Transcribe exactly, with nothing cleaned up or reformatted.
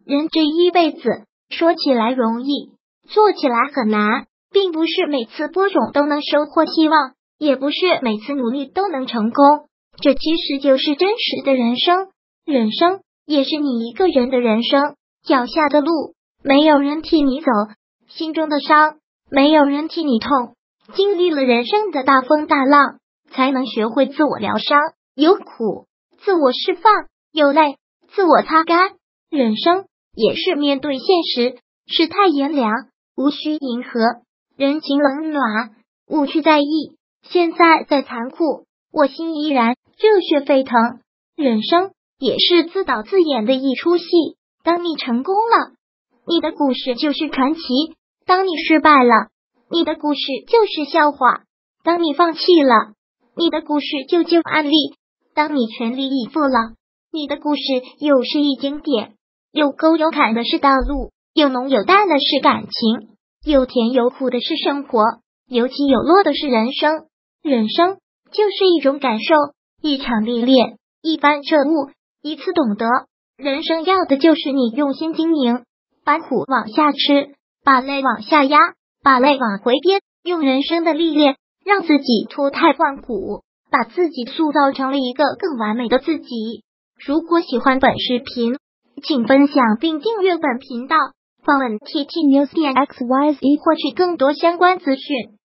人这一辈子，说起来容易，做起来很难，并不是每次播种都能收获希望，也不是每次努力都能成功。这其实就是真实的人生，人生也是你一个人的人生，脚下的路没有人替你走，心中的伤没有人替你痛，经历了人生的大风大浪，才能学会自我疗伤，有苦自我释放，有泪自我擦干。人生也是面对现实，世态炎凉，无需迎合，人情冷暖，勿去在意。现在再残酷，我心依然热血沸腾。人生也是自导自演的一出戏，当你成功了，你的故事就是传奇；当你失败了，你的故事就是笑话；当你放弃了，你的故事就旧案例；当你全力以赴了，你的故事又是一经典。有沟有坎的是道路，有浓有淡的是感情，有甜有苦的是生活，有起有落的是人生。人生就是一种感受，一场历练，一番彻悟，一次懂得。人生要的就是你用心经营，把苦往下吃，把泪往下压，把泪往回憋，用人生的历练让自己脱胎换骨，把自己塑造成了一个更完美的自己。如果喜欢本视频，请分享并订阅本频道，访问 T T News 点 X Y Z 获取更多相关资讯。